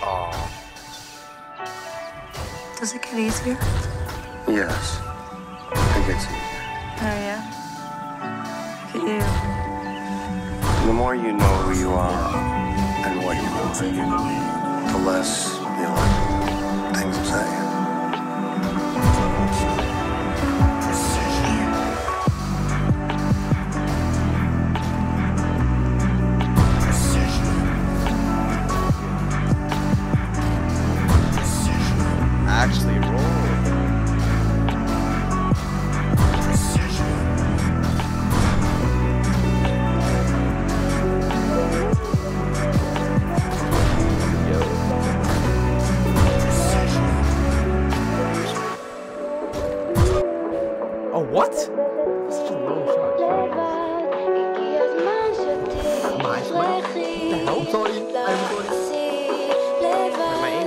Oh. Does it get easier? Yes. It gets easier. Oh, yeah? Look at you. The more you know who you are and what you want, the less you let things upset you. Actually roll. Oh, what? Such a long shot. My what the hell? I'm sorry. I'm sorry. My aim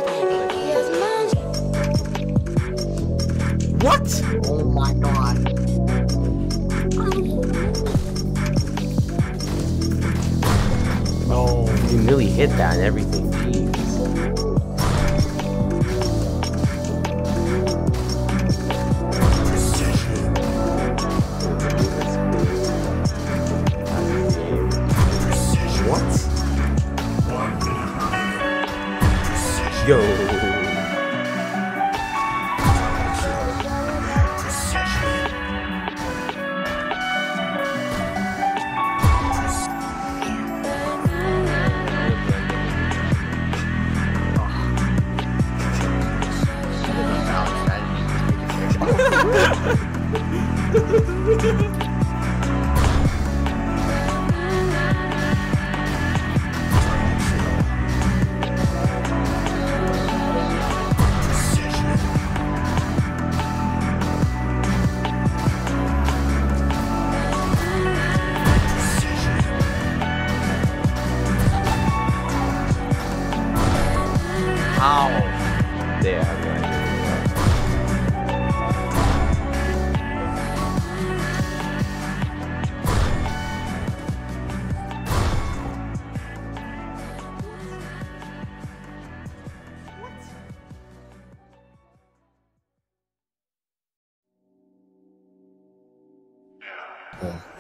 What? Oh my god. Oh, you nearly hit that and everything. Jeez. What? Yo. How? There, I have no idea. Oh.